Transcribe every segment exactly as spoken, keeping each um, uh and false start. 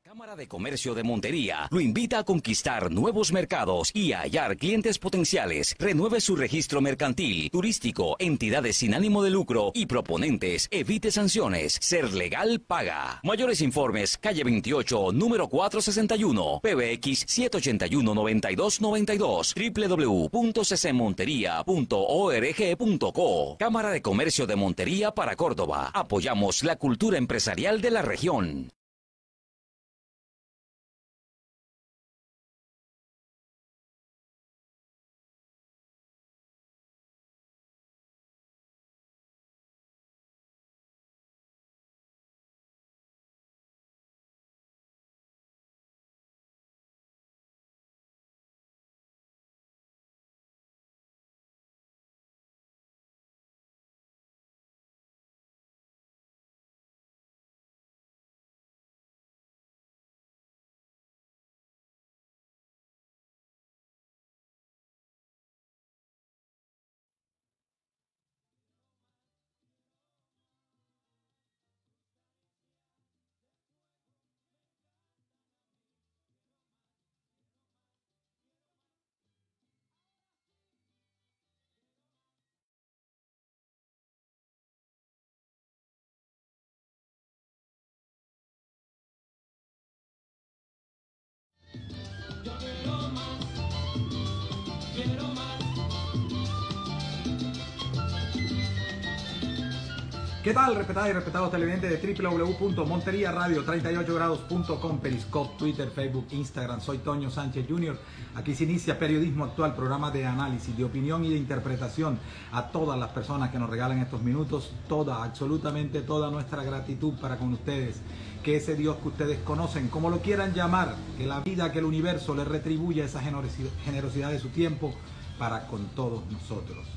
Cámara de Comercio de Montería lo invita a conquistar nuevos mercados y a hallar clientes potenciales. Renueve su registro mercantil, turístico, entidades sin ánimo de lucro y proponentes. Evite sanciones. Ser legal paga. Mayores informes, calle veintiocho, número cuatrocientos sesenta y uno, P B X siete ochenta y uno, noventa y dos noventa y dos, w w w punto c c montería punto org punto co. Cámara de Comercio de Montería para Córdoba. Apoyamos la cultura empresarial de la región. ¿Qué tal, respetadas y respetados televidentes de w w w punto montería radio treinta y ocho grados punto com, Periscope, Twitter, Facebook, Instagram? Soy Toño Sánchez junior Aquí se inicia Periodismo Actual, programa de análisis, de opinión y de interpretación. A todas las personas que nos regalan estos minutos, toda, absolutamente toda nuestra gratitud para con ustedes. Que ese Dios que ustedes conocen, como lo quieran llamar, que la vida, que el universo les retribuya esa generosidad, generosidad de su tiempo para con todos nosotros.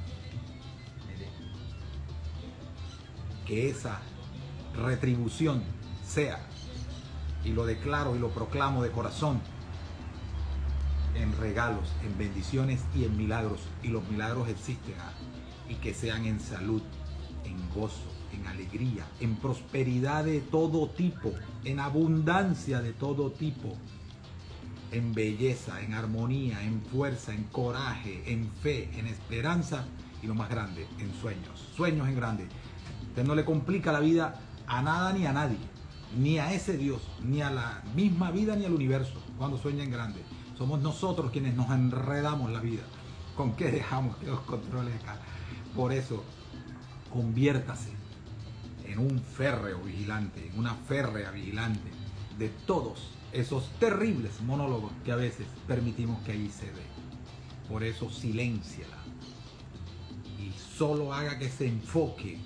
Que esa retribución sea, y lo declaro y lo proclamo de corazón, en regalos, en bendiciones y en milagros, y los milagros existen, ¿ah? Y que sean en salud, en gozo, en alegría, en prosperidad de todo tipo, en abundancia de todo tipo, en belleza, en armonía, en fuerza, en coraje, en fe, en esperanza, y lo más grande, en sueños, sueños en grande. Usted no le complica la vida a nada ni a nadie, ni a ese Dios, ni a la misma vida, ni al universo, cuando sueña en grande. Somos nosotros quienes nos enredamos la vida. ¿Con qué dejamos que los controle acá? Por eso, conviértase en un férreo vigilante, en una férrea vigilante de todos esos terribles monólogos que a veces permitimos que allí se dé. Por eso, silénciala y solo haga que se enfoque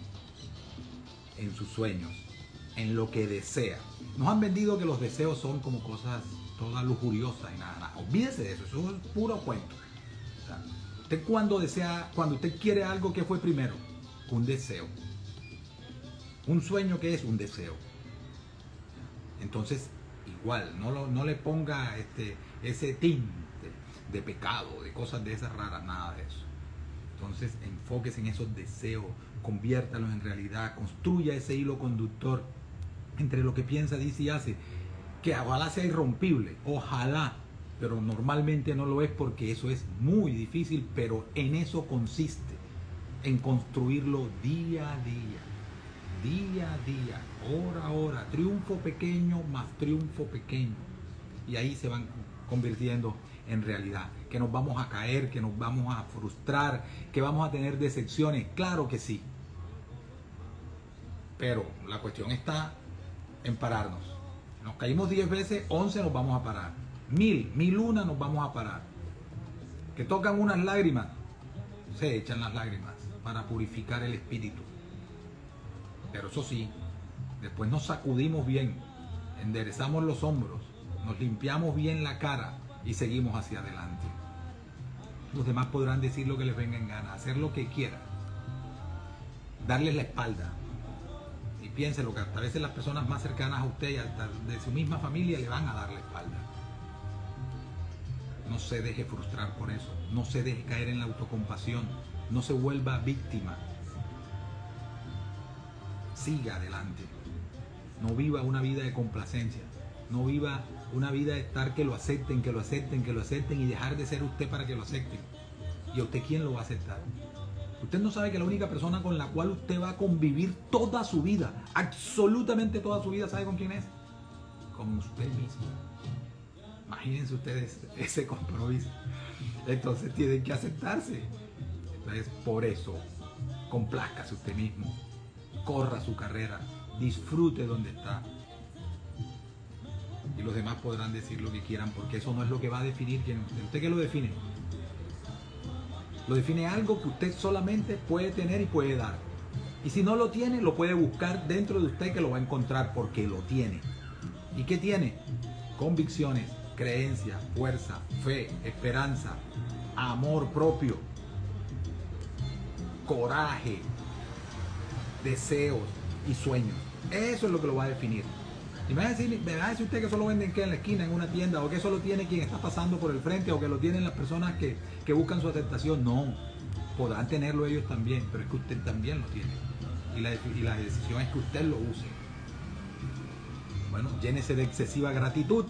en sus sueños, en lo que desea. Nos han vendido que los deseos son como cosas todas lujuriosas y nada, nada. Olvídese de eso, eso es puro cuento. O sea, usted cuando desea, cuando usted quiere algo, ¿qué fue primero? Un deseo. Un sueño, ¿qué es? Un deseo. Entonces, igual, no, lo, no le ponga este, ese tinte de pecado, de cosas de esas raras, nada de eso. Entonces, enfóquese en esos deseos, conviértalos en realidad, construya ese hilo conductor entre lo que piensa, dice y hace, que ojalá sea irrompible, ojalá, pero normalmente no lo es porque eso es muy difícil, pero en eso consiste, en construirlo día a día, día a día, hora a hora, triunfo pequeño más triunfo pequeño, y ahí se van convirtiendo en realidad, que nos vamos a caer, que nos vamos a frustrar, que vamos a tener decepciones, claro que sí, pero la cuestión está en pararnos. Nos caímos diez veces, once nos vamos a parar, mil, mil una nos vamos a parar, que tocan unas lágrimas, se echan las lágrimas para purificar el espíritu, pero eso sí, después nos sacudimos bien, enderezamos los hombros, nos limpiamos bien la cara y seguimos hacia adelante. Los demás podrán decir lo que les venga en gana, hacer lo que quieran, darles la espalda. Y piénselo que hasta a veces las personas más cercanas a usted y hasta de su misma familia le van a dar la espalda. No se deje frustrar por eso, no se deje caer en la autocompasión, no se vuelva víctima. Siga adelante, no viva una vida de complacencia. No viva una vida de estar que lo acepten, que lo acepten, que lo acepten y dejar de ser usted para que lo acepten. ¿Y a usted quién lo va a aceptar? Usted no sabe que la única persona con la cual usted va a convivir toda su vida, absolutamente toda su vida, ¿sabe con quién es? Con usted mismo. Imagínense ustedes ese compromiso. Entonces tienen que aceptarse. Entonces, por eso, complázcase usted mismo, corra su carrera, disfrute donde está. Y los demás podrán decir lo que quieran, porque eso no es lo que va a definir quién es usted. ¿Usted qué lo define? Lo define algo que usted solamente puede tener y puede dar. Y si no lo tiene, lo puede buscar dentro de usted, que lo va a encontrar porque lo tiene. ¿Y qué tiene? Convicciones, creencia, fuerza, fe, esperanza, amor propio, coraje, deseos y sueños. Eso es lo que lo va a definir. Y me va a decir, me va a decir usted que eso lo venden que en la esquina, en una tienda, o que eso lo tiene quien está pasando por el frente, o que lo tienen las personas que, que buscan su aceptación. No, podrán tenerlo ellos también, pero es que usted también lo tiene. Y la, y la decisión es que usted lo use. Bueno, llénese de excesiva gratitud.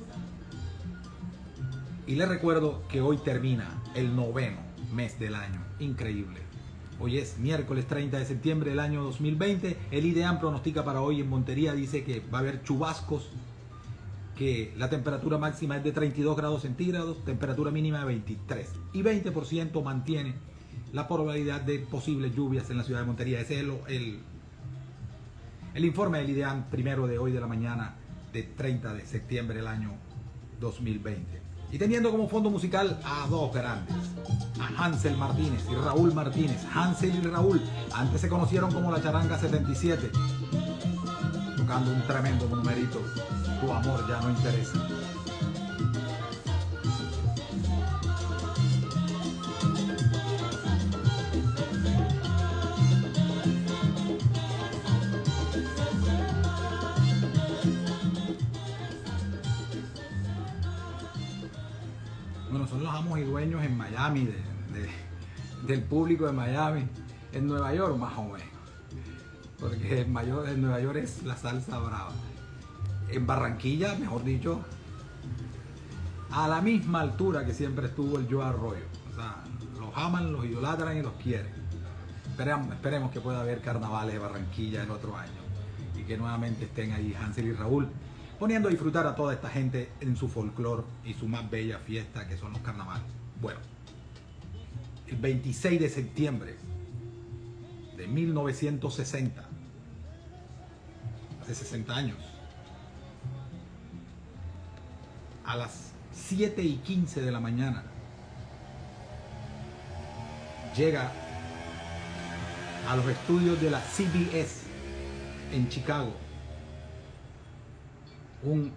Y le recuerdo que hoy termina el noveno mes del año. Increíble. Hoy es miércoles treinta de septiembre del año dos mil veinte. El IDEAM pronostica para hoy en Montería, dice que va a haber chubascos, que la temperatura máxima es de treinta y dos grados centígrados, temperatura mínima de veintitrés. Y veinte por ciento mantiene la probabilidad de posibles lluvias en la ciudad de Montería. Ese es el, el, el informe del IDEAM primero de hoy de la mañana de treinta de septiembre del año dos mil veinte. Y teniendo como fondo musical a dos grandes, a Hansel Martínez y Raúl Martínez. Hansel y Raúl antes se conocieron como la Charanga setenta y siete, tocando un tremendo numerito, Tu amor ya no interesa. Bueno, son los amos y dueños en Miami, de, de, del público de Miami. En Nueva York más o menos, porque en, mayor, en Nueva York es la salsa brava. En Barranquilla, mejor dicho, a la misma altura que siempre estuvo el Joe Arroyo. O sea, los aman, los idolatran y los quieren. Esperemos, esperemos que pueda haber carnavales de Barranquilla el otro año y que nuevamente estén ahí Hansel y Raúl, poniendo a disfrutar a toda esta gente en su folclore y su más bella fiesta, que son los carnavales. Bueno, el veintiséis de septiembre de mil novecientos sesenta, hace sesenta años, a las siete y quince de la mañana, llega a los estudios de la C B S en Chicago un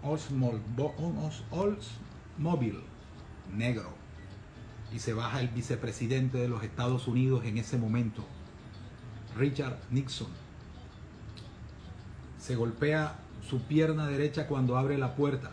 Oldsmobile negro, y se baja el vicepresidente de los Estados Unidos en ese momento, Richard Nixon. Se golpea su pierna derecha cuando abre la puerta.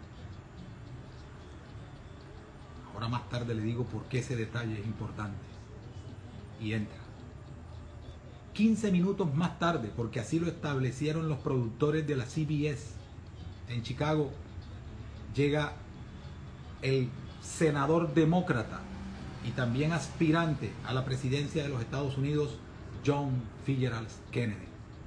Ahora más tarde le digo por qué ese detalle es importante. Y entra. quince minutos más tarde, porque así lo establecieron los productores de la C B S en Chicago, llega el senador demócrata y también aspirante a la presidencia de los Estados Unidos, John Fitzgerald Kennedy,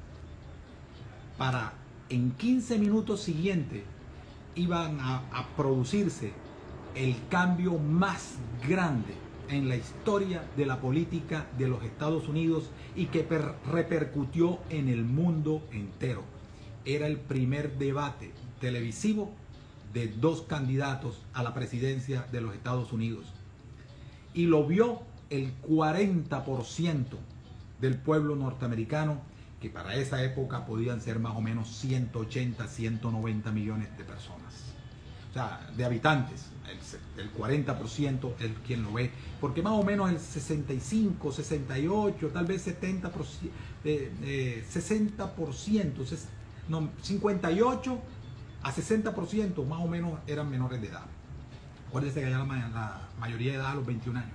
para en quince minutos siguientes iban a, a producirse el cambio más grande en la historia de la política de los Estados Unidos y que per, repercutió en el mundo entero. Era el primer debate televisivo de dos candidatos a la presidencia de los Estados Unidos, y lo vio el cuarenta por ciento del pueblo norteamericano, que para esa época podían ser más o menos ciento ochenta, ciento noventa millones de personas, o sea, de habitantes. El, el cuarenta por ciento es quien lo ve, porque más o menos el sesenta y cinco, sesenta y ocho, tal vez setenta por ciento, eh, eh, sesenta por ciento, no, cincuenta y ocho a sesenta por ciento más o menos eran menores de edad. Acuérdense que allá la, la mayoría de edad a los veintiún años.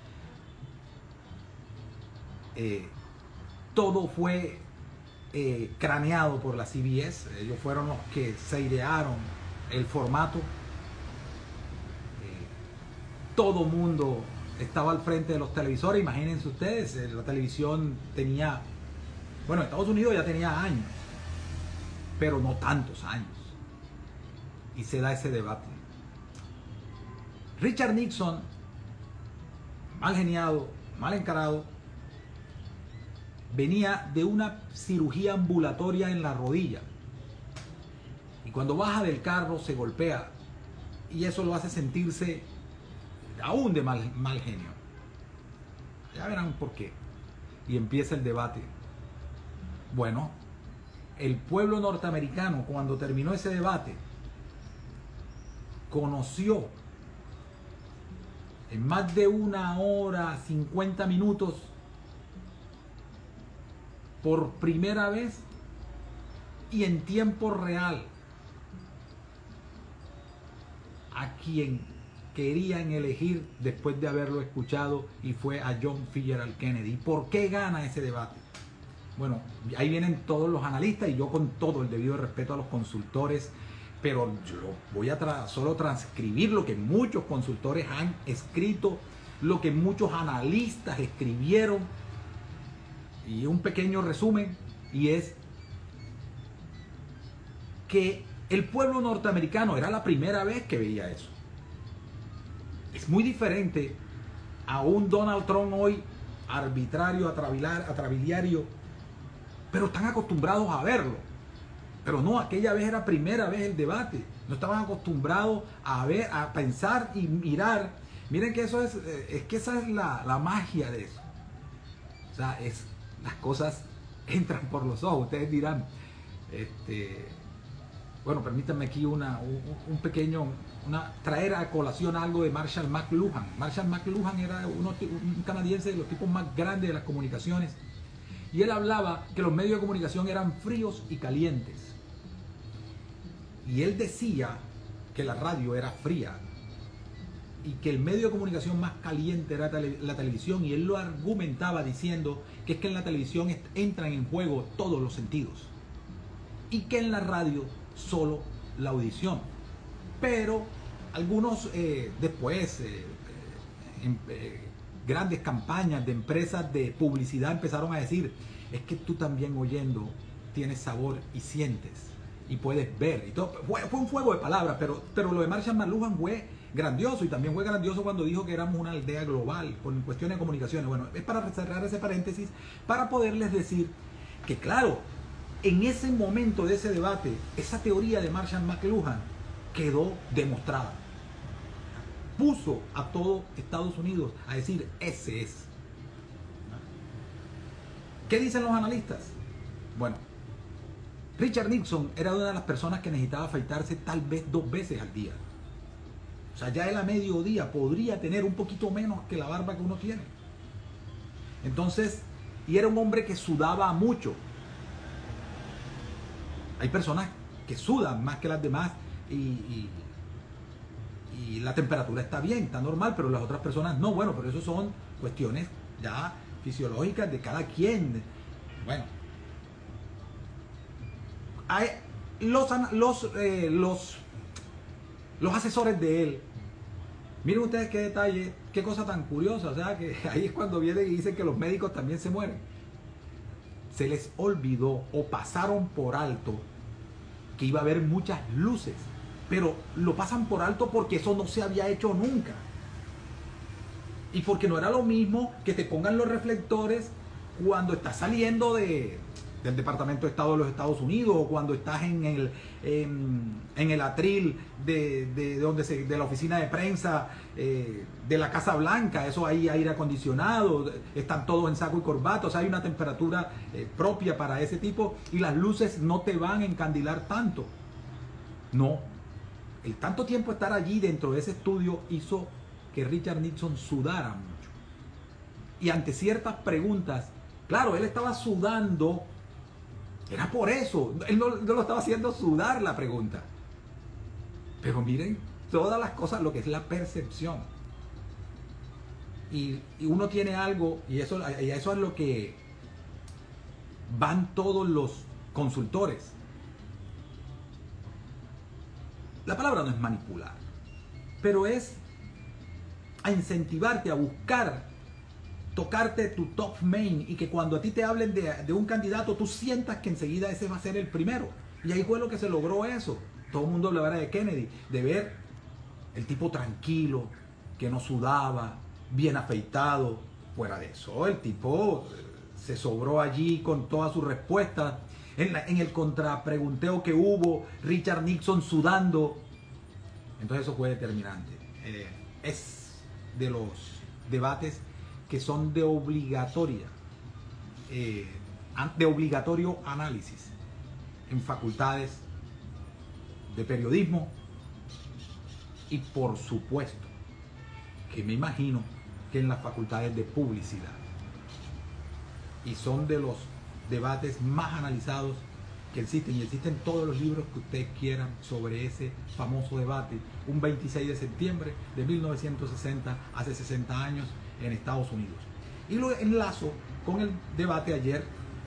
Eh, todo fue eh, craneado por la C B S. Ellos fueron los que se idearon el formato. Eh, todo mundo estaba al frente de los televisores. Imagínense ustedes, eh, la televisión tenía, bueno, Estados Unidos ya tenía años, pero no tantos años. Y se da ese debate. Richard Nixon, mal geniado, mal encarado, venía de una cirugía ambulatoria en la rodilla. Y cuando baja del carro se golpea. Y eso lo hace sentirse aún de mal, mal genio. Ya verán por qué. Y empieza el debate. Bueno, el pueblo norteamericano, cuando terminó ese debate, conoció en más de una hora, cincuenta minutos, por primera vez y en tiempo real, a quien querían elegir después de haberlo escuchado, y fue a John Fitzgerald Kennedy. ¿Por qué gana ese debate? Bueno, ahí vienen todos los analistas, y yo con todo el debido respeto a los consultores, pero yo voy a tra solo transcribir lo que muchos consultores han escrito, lo que muchos analistas escribieron, y un pequeño resumen, y es que el pueblo norteamericano era la primera vez que veía eso. Es muy diferente a un Donald Trump hoy, arbitrario, atrabiliario, pero están acostumbrados a verlo. Pero no, aquella vez era primera vez el debate. No estaban acostumbrados a ver, a pensar y mirar. Miren que eso es, es que esa es la, la magia de eso. O sea, es, las cosas entran por los ojos. Ustedes dirán, este, bueno, permítanme aquí una, un, un pequeño, una, traer a colación algo de Marshall McLuhan. Marshall McLuhan era uno, un canadiense de los tipos más grandes de las comunicaciones. Y él hablaba que los medios de comunicación eran fríos y calientes. Y él decía que la radio era fría y que el medio de comunicación más caliente era la televisión, y él lo argumentaba diciendo que es que en la televisión entran en juego todos los sentidos y que en la radio solo la audición. Pero algunos eh, después, eh, eh, eh, grandes campañas de empresas de publicidad empezaron a decir, es que tú también oyendo tienes sabor y sientes y puedes ver y todo. Fue, fue un fuego de palabras, pero, pero lo de Marshall McLuhan fue grandioso, y también fue grandioso cuando dijo que éramos una aldea global con cuestiones de comunicaciones. Bueno, es para cerrar ese paréntesis, para poderles decir que claro, en ese momento de ese debate, esa teoría de Marshall McLuhan quedó demostrada. Puso a todo Estados Unidos a decir, ese es. ¿Qué dicen los analistas? Bueno, Richard Nixon era una de las personas que necesitaba afeitarse tal vez dos veces al día. O sea, ya él a mediodía podría tener un poquito menos que la barba que uno tiene. Entonces, y era un hombre que sudaba mucho. Hay personas que sudan más que las demás y, y, y la temperatura está bien, está normal, pero las otras personas no. Bueno, pero eso son cuestiones ya fisiológicas de cada quien. Bueno, hay los, los, eh, los, los asesores de él. Miren ustedes qué detalle, qué cosa tan curiosa. O sea, que ahí es cuando vienen y dicen que los médicos también se mueren. Se les olvidó o pasaron por alto que iba a haber muchas luces, pero lo pasan por alto porque eso no se había hecho nunca, y porque no era lo mismo que te pongan los reflectores cuando estás saliendo de, del Departamento de Estado de los Estados Unidos, o cuando estás en el, en, en el atril de, de, de, donde se, de la oficina de prensa eh, de la Casa Blanca. Eso hay aire acondicionado, están todos en saco y corbata, o sea, hay una temperatura eh, propia para ese tipo, y las luces no te van a encandilar tanto. No, el tanto tiempo estar allí dentro de ese estudio hizo que Richard Nixon sudara mucho. Y ante ciertas preguntas, claro, él estaba sudando. Era por eso, él no, no lo estaba haciendo sudar la pregunta. Pero miren todas las cosas, lo que es la percepción. Y, y uno tiene algo, y eso, y eso es lo que van todos los consultores. la palabra no es manipular, pero es a incentivarte a buscar, tocarte tu top main y que cuando a ti te hablen de, de un candidato, tú sientas que enseguida ese va a ser el primero. Y ahí fue lo que se logró eso. Todo el mundo hablaba de Kennedy, de ver el tipo tranquilo, que no sudaba, bien afeitado. Fuera de eso, el tipo se sobró allí con todas sus respuestas. En, la, en el contrapregunteo que hubo, Richard Nixon sudando. Entonces eso fue determinante. Eh, es de los debates que son de obligatoria, eh, de obligatorio análisis en facultades de periodismo y por supuesto que me imagino que en las facultades de publicidad. Y son de los debates más analizados que existen, y existen todos los libros que ustedes quieran sobre ese famoso debate, un veintiséis de septiembre de mil novecientos sesenta, hace sesenta años en Estados Unidos. Y lo enlazo con el debate ayer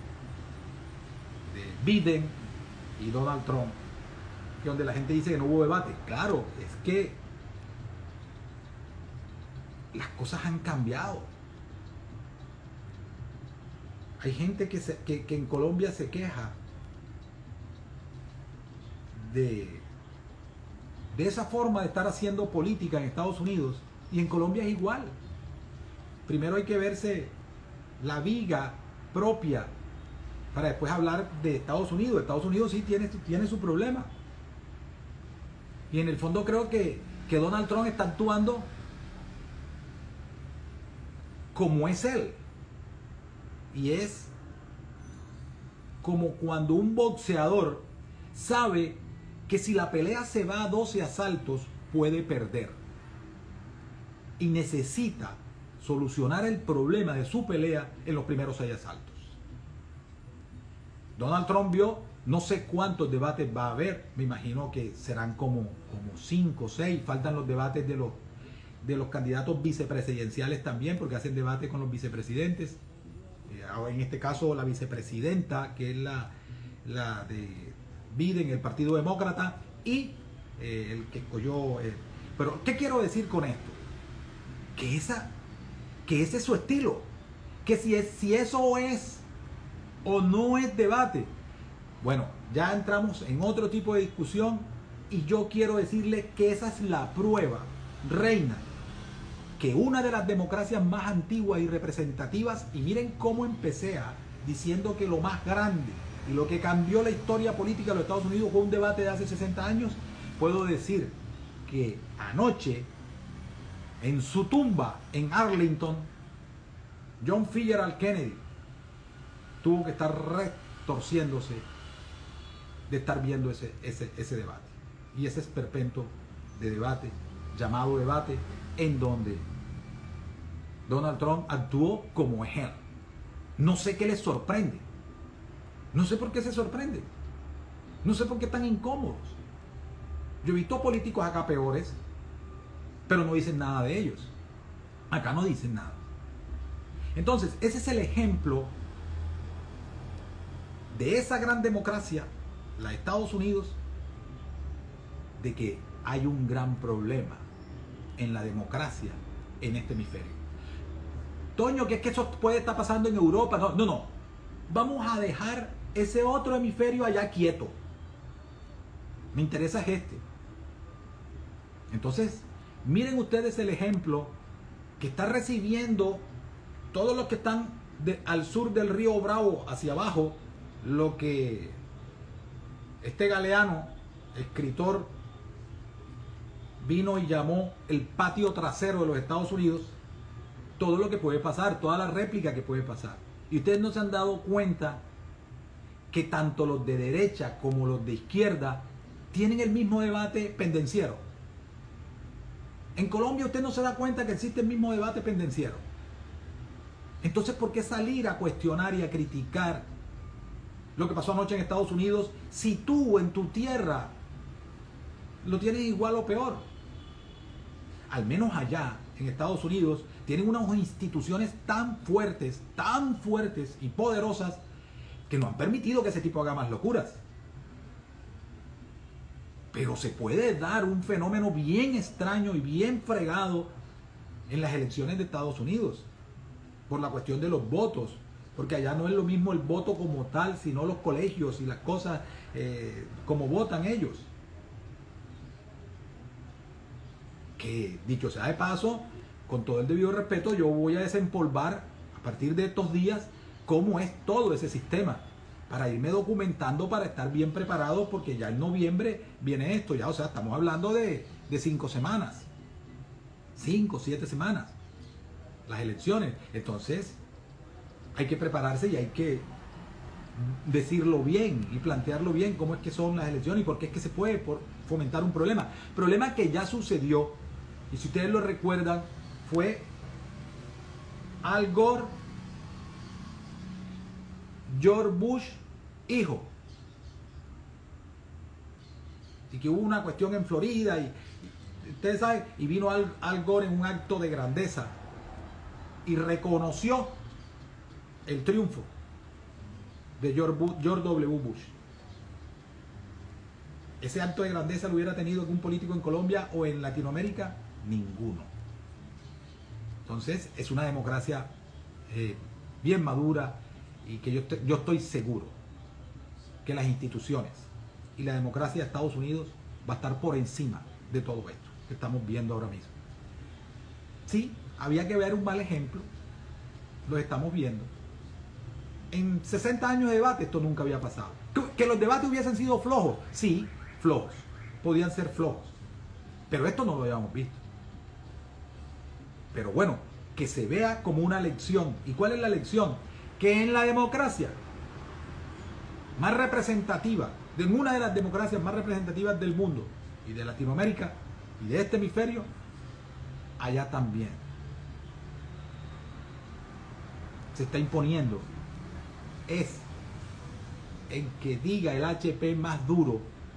de Biden y Donald Trump, que donde la gente dice que no hubo debate. Claro, es que las cosas han cambiado. Hay gente que, se, que, que en Colombia se queja de, de esa forma de estar haciendo política en Estados Unidos, y en Colombia es igual. Primero hay que verse la viga propia para después hablar de Estados Unidos. Estados Unidos sí tiene, tiene su problema. Y en el fondo creo que, que Donald Trump está actuando como es él. Y es como cuando un boxeador sabe que si la pelea se va a doce asaltos puede perder. Y necesita solucionar el problema de su pelea en los primeros seis asaltos. Donald Trump vio, no sé cuántos debates va a haber, me imagino que serán como, como cinco o seis, faltan los debates de los, de los candidatos vicepresidenciales también, porque hacen debate con los vicepresidentes. En este caso la vicepresidenta, que es la, la de Biden, el Partido Demócrata, y eh, el que escogió. Eh. Pero, ¿qué quiero decir con esto? Que, esa, que ese es su estilo. Que si, es, si eso es o no es debate. Bueno, ya entramos en otro tipo de discusión, y yo quiero decirle que esa es la prueba, reina, que una de las democracias más antiguas y representativas, y miren cómo empecé a, diciendo que lo más grande y lo que cambió la historia política de los Estados Unidos fue un debate de hace sesenta años, puedo decir que anoche, en su tumba en Arlington, John Fitzgerald Kennedy tuvo que estar retorciéndose de estar viendo ese, ese, ese debate. Y ese esperpento de debate, llamado debate, en donde Donald Trump actuó como es él. No sé qué les sorprende. No sé por qué se sorprende. No sé por qué están incómodos. Yo he visto políticos acá peores, pero no dicen nada de ellos. Acá no dicen nada. Entonces, ese es el ejemplo de esa gran democracia, la de Estados Unidos, de que hay un gran problema en la democracia en este hemisferio. Toño, que es que eso puede estar pasando en Europa. No, no, no. Vamos a dejar ese otro hemisferio allá quieto. Me interesa es este. Entonces, miren ustedes el ejemplo que está recibiendo todos los que están de, al sur del río Bravo hacia abajo, lo que este Galeano, escritor, vino y llamó el patio trasero de los Estados Unidos. Todo lo que puede pasar, toda la réplica que puede pasar. Y ustedes no se han dado cuenta que tanto los de derecha como los de izquierda tienen el mismo debate pendenciero. En Colombia usted no se da cuenta que existe el mismo debate pendenciero. Entonces, ¿por qué salir a cuestionar y a criticar lo que pasó anoche en Estados Unidos si tú en tu tierra lo tienes igual o peor? Al menos allá en Estados Unidos tienen unas instituciones tan fuertes, tan fuertes y poderosas que no han permitido que ese tipo haga más locuras. Pero se puede dar un fenómeno bien extraño y bien fregado en las elecciones de Estados Unidos, por la cuestión de los votos, porque allá no es lo mismo el voto como tal, sino los colegios y las cosas, eh, como votan ellos. Que, dicho sea de paso, con todo el debido respeto, yo voy a desempolvar a partir de estos días cómo es todo ese sistema, para irme documentando, para estar bien preparado, porque ya en noviembre viene esto, ya, o sea, estamos hablando de, de cinco semanas, cinco, siete semanas, las elecciones. Entonces, hay que prepararse y hay que decirlo bien y plantearlo bien, cómo es que son las elecciones y por qué es que se puede por fomentar un problema. Problema que ya sucedió, y si ustedes lo recuerdan, fue Al Gore, George Bush, hijo. Y que hubo una cuestión en Florida y, y ustedes saben, y vino Al, Al Gore en un acto de grandeza y reconoció el triunfo de George, Bush, George W. Bush. Ese acto de grandeza lo hubiera tenido algún político en Colombia o en Latinoamérica, ninguno. Entonces es una democracia eh, bien madura, y que yo, yo estoy seguro que las instituciones y la democracia de Estados Unidos va a estar por encima de todo esto que estamos viendo ahora mismo. Sí, había que ver un mal ejemplo, lo estamos viendo. En sesenta años de debate esto nunca había pasado. Que los debates hubiesen sido flojos, sí, flojos, podían ser flojos, pero esto no lo habíamos visto. Pero bueno, que se vea como una lección. ¿Y cuál es la lección? Que en la democracia más representativa, de una de las democracias más representativas del mundo y de Latinoamérica y de este hemisferio, allá también se está imponiendo es el que diga el H P más duro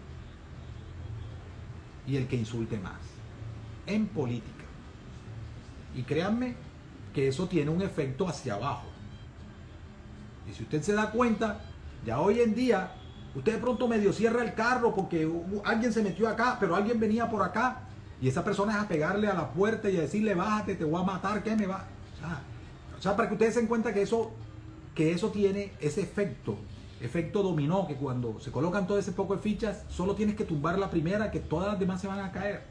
y el que insulte más en política. Y créanme que eso tiene un efecto hacia abajo. Y si usted se da cuenta, ya hoy en día, usted de pronto medio cierra el carro porque alguien se metió acá, pero alguien venía por acá, y esa persona es a pegarle a la puerta y a decirle, bájate, te voy a matar, ¿qué me va? O sea, o sea, para que ustedes se den cuenta que eso, que eso tiene ese efecto, efecto dominó, que cuando se colocan todo ese poco de fichas, solo tienes que tumbar la primera, que todas las demás se van a caer.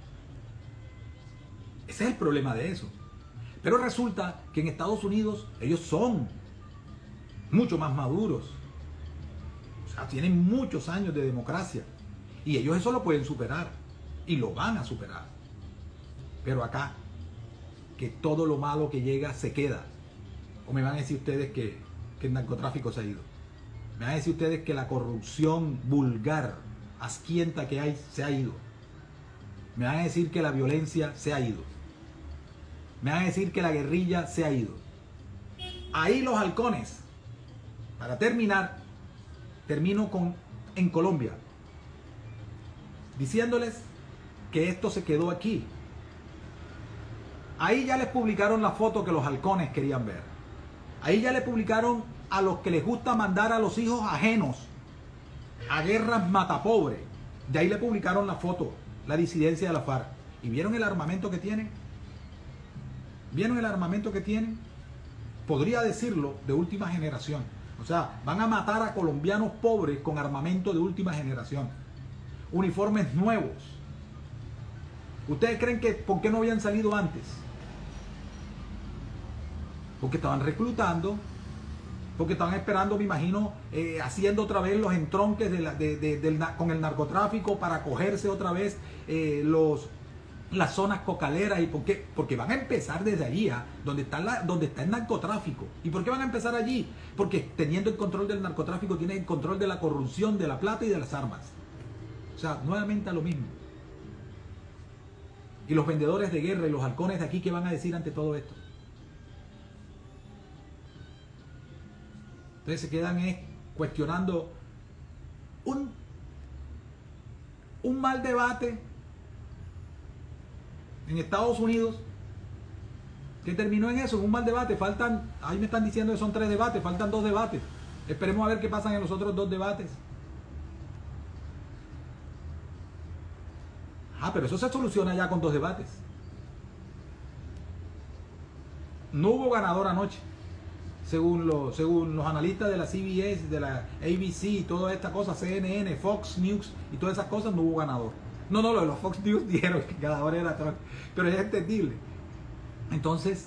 Ese es el problema de eso. Pero resulta que en Estados Unidos ellos son mucho más maduros. O sea, tienen muchos años de democracia. Y ellos eso lo pueden superar. Y lo van a superar. Pero acá, que todo lo malo que llega se queda. O me van a decir ustedes que, que el narcotráfico se ha ido. Me van a decir ustedes que la corrupción vulgar, asquienta que hay, se ha ido. Me van a decir que la violencia se ha ido. Me van a decir que la guerrilla se ha ido. Ahí los halcones. Para terminar, termino con en Colombia, diciéndoles que esto se quedó aquí. Ahí ya les publicaron la foto que los halcones querían ver. Ahí ya les publicaron a los que les gusta mandar a los hijos ajenos a guerras matapobre. De ahí le publicaron la foto, la disidencia de la FARC. ¿Y vieron el armamento que tienen? ¿Vieron el armamento que tienen? Podría decirlo, de última generación. O sea, van a matar a colombianos pobres con armamento de última generación. Uniformes nuevos. ¿Ustedes creen que por qué no habían salido antes? Porque estaban reclutando, porque estaban esperando, me imagino, eh, haciendo otra vez los entronques de la, de, de, del, con el narcotráfico para cogerse otra vez eh, los... las zonas cocaleras. ¿Y por qué? Porque van a empezar desde allí, ¿eh? donde está la, donde está el narcotráfico. ¿Y por qué van a empezar allí? Porque teniendo el control del narcotráfico tienen el control de la corrupción, de la plata y de las armas. O sea, nuevamente a lo mismo. Y los vendedores de guerra y los halcones de aquí, ¿qué van a decir ante todo esto? Entonces se quedan eh, cuestionando un, un mal debate en Estados Unidos, que terminó en eso, en un mal debate. Faltan, ahí me están diciendo que son tres debates, faltan dos debates. Esperemos a ver qué pasa en los otros dos debates. Ah, pero eso se soluciona ya con dos debates. No hubo ganador anoche. Según, lo, según los analistas de la C B S, de la A B C y toda esta cosa, C N N, Fox News y todas esas cosas, no hubo ganador. No, no, los Fox News dijeron que el ganador era Trump, pero es entendible. Entonces,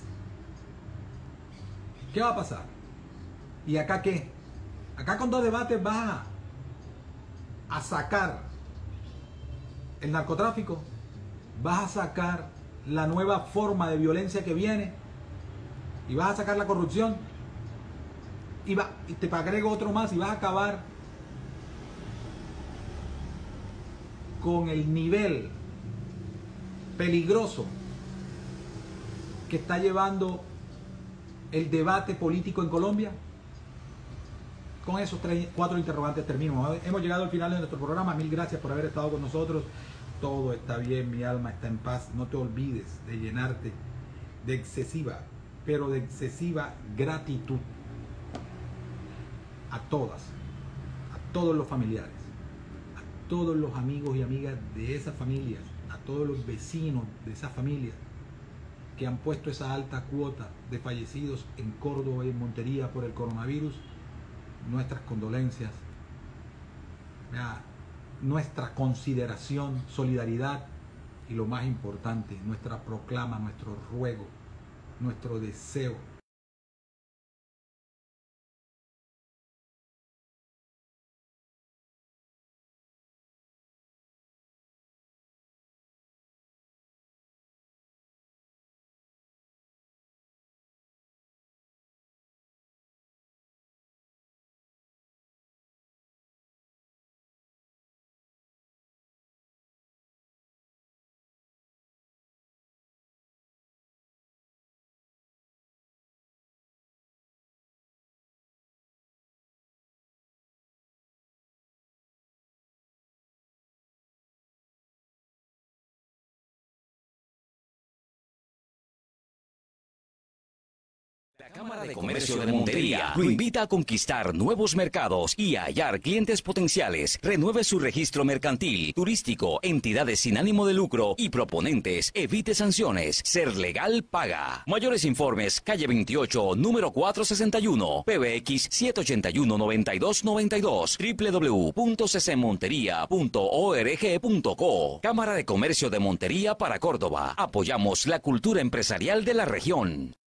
¿qué va a pasar? ¿Y acá qué? Acá con dos debates vas a, a sacar el narcotráfico, vas a sacar la nueva forma de violencia que viene y vas a sacar la corrupción. Y, va, y te agrego otro más y vas a acabar con el nivel peligroso que está llevando el debate político en Colombia. Con esos tres, cuatro interrogantes termino. Hemos llegado al final de nuestro programa. Mil gracias por haber estado con nosotros. Todo está bien, mi alma está en paz. No te olvides de llenarte de excesiva, pero de excesiva gratitud a todas, a todos los familiares, a todos los amigos y amigas de esas familias, a todos los vecinos de esas familias que han puesto esa alta cuota de fallecidos en Córdoba y en Montería por el coronavirus. Nuestras condolencias, nuestra consideración, solidaridad y lo más importante, nuestra proclama, nuestro ruego, nuestro deseo La Cámara de Comercio de Montería lo invita a conquistar nuevos mercados y a hallar clientes potenciales. Renueve su registro mercantil, turístico, entidades sin ánimo de lucro y proponentes. Evite sanciones. Ser legal paga. Mayores informes, calle veintiocho, número cuatrocientos sesenta y uno, P B X siete ochenta y uno, noventa y dos noventa y dos, w w w punto c c montería punto org punto co. Cámara de Comercio de Montería para Córdoba. Apoyamos la cultura empresarial de la región.